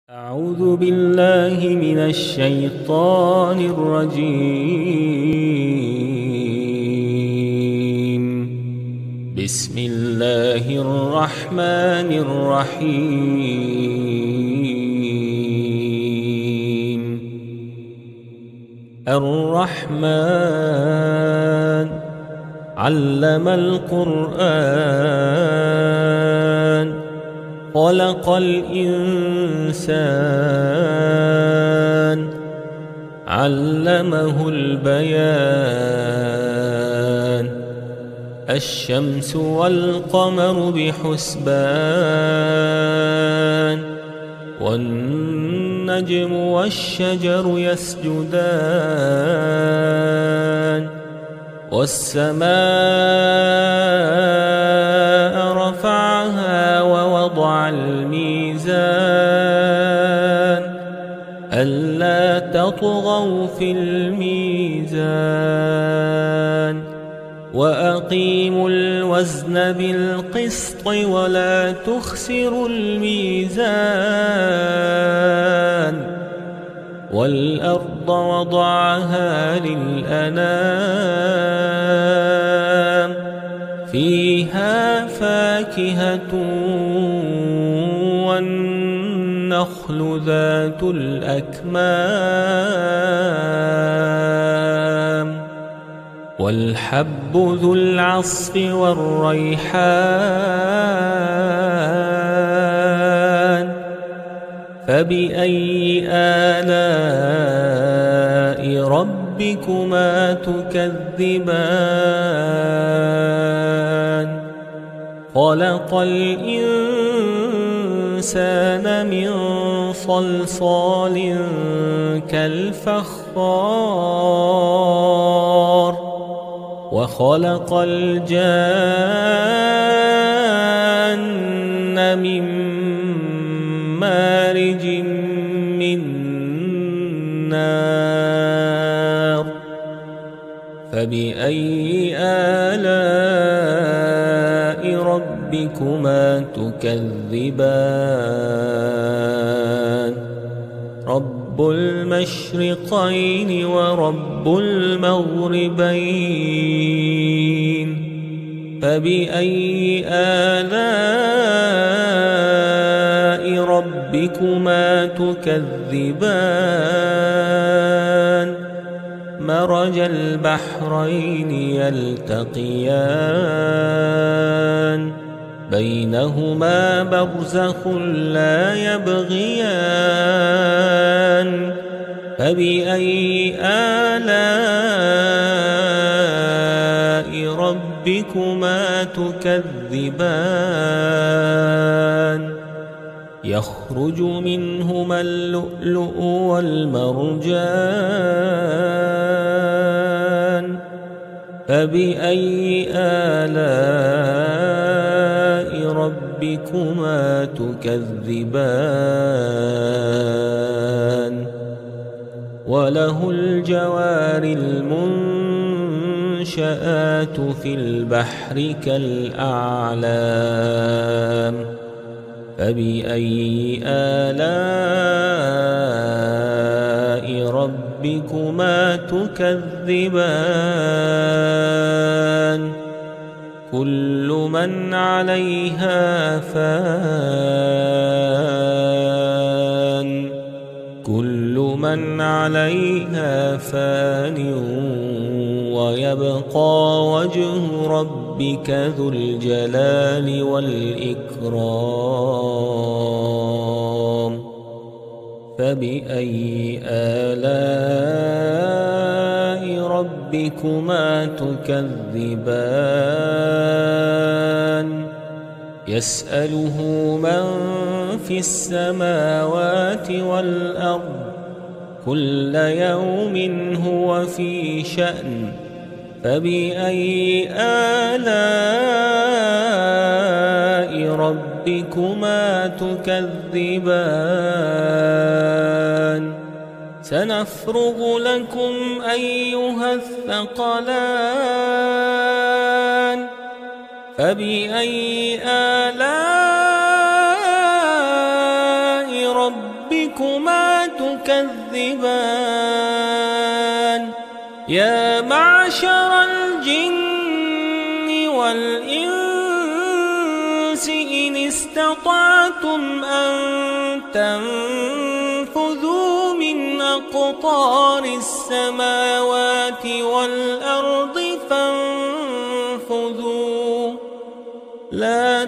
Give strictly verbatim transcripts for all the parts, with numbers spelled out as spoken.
أعوذ بالله من الشيطان الرجيم. بسم الله الرحمن الرحيم. الرحمن علم القرآن خلق الإنسان علمه البيان. الشمس والقمر بحسبان والنجم والشجر يسجدان والسماء رفعها ووضع الميزان ألا تطغوا في الميزان وأقيموا الوزن بالقسط ولا تخسروا الميزان والأرض وضعها للأنام فيها فاكهة والنخل ذات الأكمام والحب ذو العصف والريحان فبأي آلاء ربكما تكذبان خلق الإنسان من صلصال كالفخار وخلق الجان من مارج من نار فبأي آلاء ربكما تكذبان رب المشرقين ورب المغربين فبأي آلاء ربكما تكذبان مرج البحرين يلتقيان بينهما برزخ لا يبغيان فبأي آلاء ربكما تكذبان يخرج منهما اللؤلؤ والمرجان فبأي آلاء ربكما تكذبان وله الجوار المنشآت في البحر كالأعلام فبأي آلاء ربكما تكذبان كل من عليها فان كل من عليها فان ويبقى وجه ربك ذو الجلال والإكرام فبأي آلاء ربكما تكذبان يسأله من في السماوات والأرض كل يوم هو في شأن فبأي آلاء ربكما تكذبان سنفرغ لكم أيها الثقلان فبأي آلاء ربكما ربكما تكذبان يا معشر الجن والإنس إن استطعتم أن تنفذوا من أقطار السماوات والأرض فانفذوا لا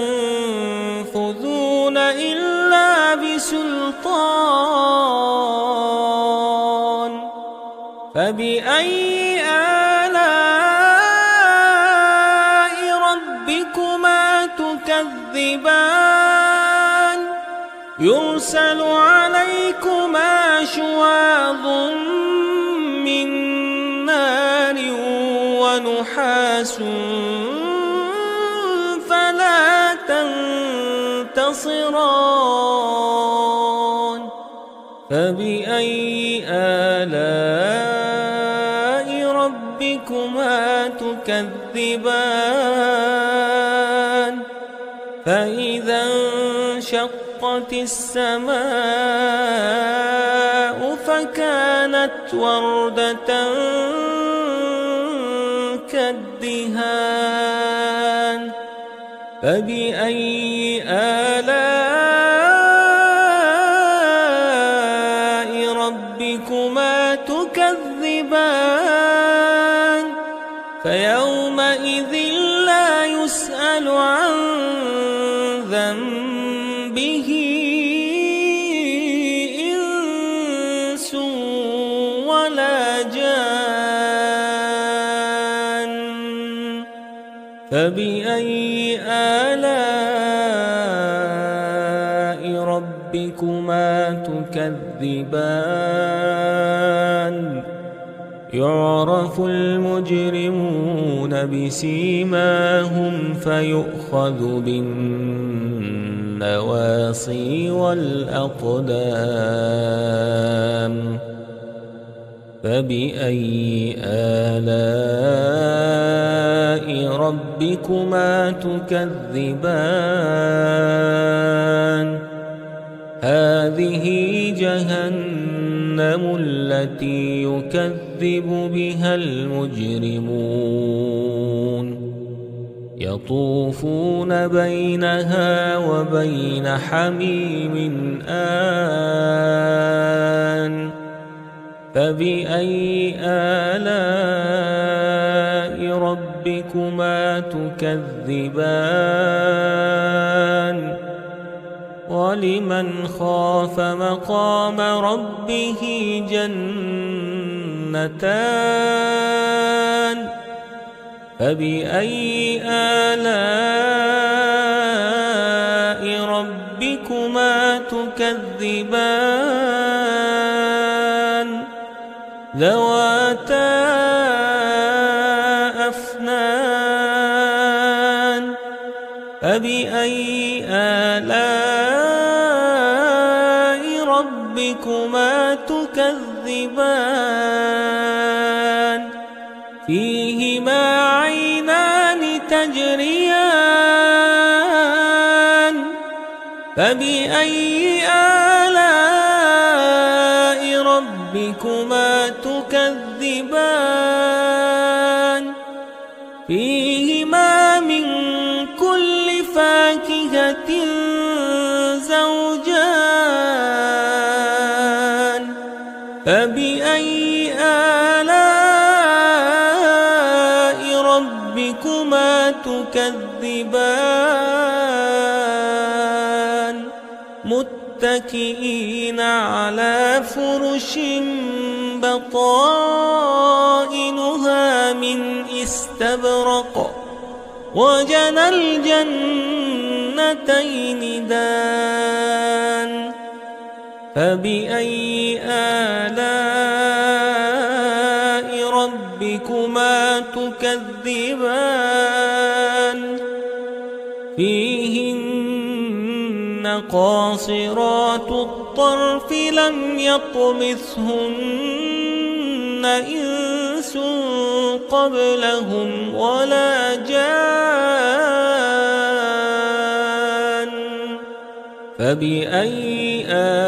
تنفذون إلا بسلطان فبأي آلاء ربكما تكذبان يرسل عليكما شواظ من نار ونحاس فلا تنتصران فبأي آلاء ربكما تكذبان فإذا انشقت السماء فكانت وردة كالدهان فبأي آلاء ربكما تكذبان فيومئذ لا يسأل عن ذنبه إنس ولا جان فبأي آلاء ربكما تكذبان يعرف المجرمون بسيماهم فيؤخذ بالنواصي والأقدام فبأي آلاء ربكما تكذبان هذه جهنم التي يكذب بها المجرمون يطوفون بينها وبين حميم آن فبأي آلاء ربكما تكذبان ولمن خاف مقام ربه جنتان فبأي آلاء ربكما تكذبان ذواتا أفنان فبأي آلاء ربكما تكذبان فيهما عينان تجريان فبأي آلاء ربكما تكذبان فيهما من كل فاكهة زوجان فبأي آلاء ربكما تكذبان متكئين على فرش بطائنها من استبرق وجنى الجنتين دان فبأي آلاء ربكما تكذبان فيهن قاصرات الطرف لم يطمثهن إنس قبلهم ولا جان فبأي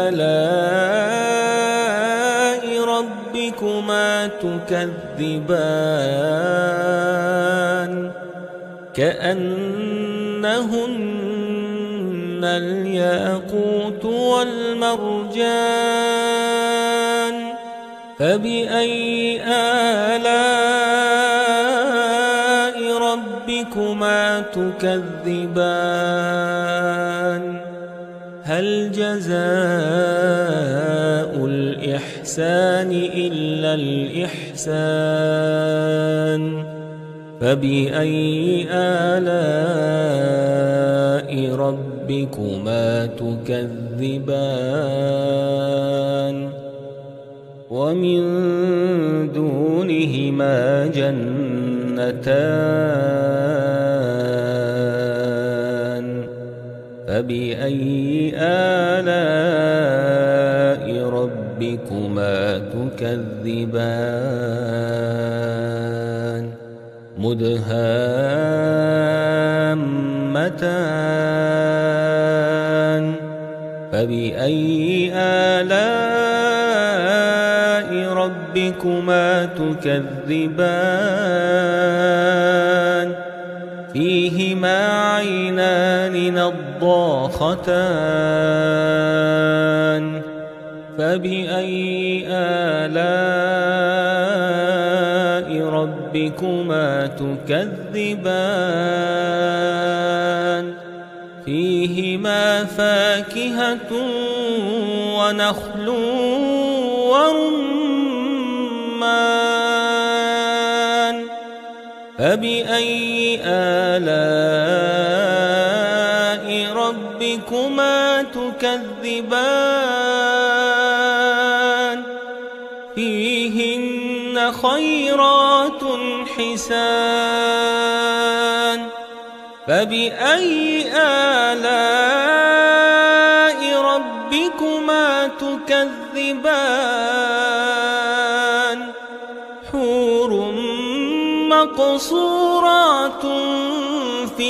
آلاء ربكما تكذبان كأنهن الياقوت والمرجان فبأي آلاء ربكما تكذبان هل جزاء الإحسان إلا الإحسان فبأي آلاء ربكما تكذبان ومن دونهما جنتان فبأي آلاء ربكما تكذبان مدهامتان فبأي آلاء ربكما تكذبان فيهما عينان نضاختان فبأي آلاء ربكما تكذبان فيهما فاكهة ونخل ورمان فبأي آلاء ربكما تكذبان فيهن خيرات حسان فبأي آلاء ربكما تكذبان حور مقصورات في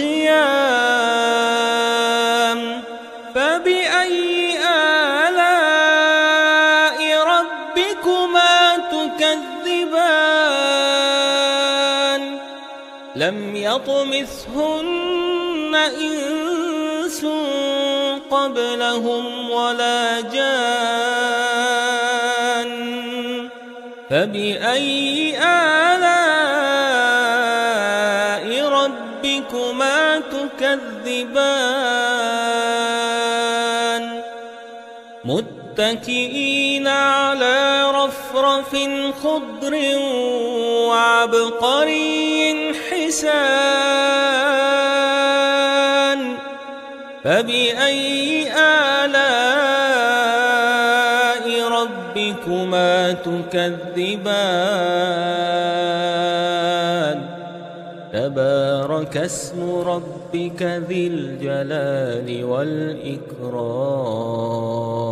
الخيام فبأي آلاء ربكما تكذبان لم يطمثهن إنس قبلهم ولا جان فبأي آلاء ربكما تكذبان متكئين على رفرف خضر وعبقري حسان فبأي آلاء ربكما تكذبان تبارك اسم ربك ذي الجلال والإكرام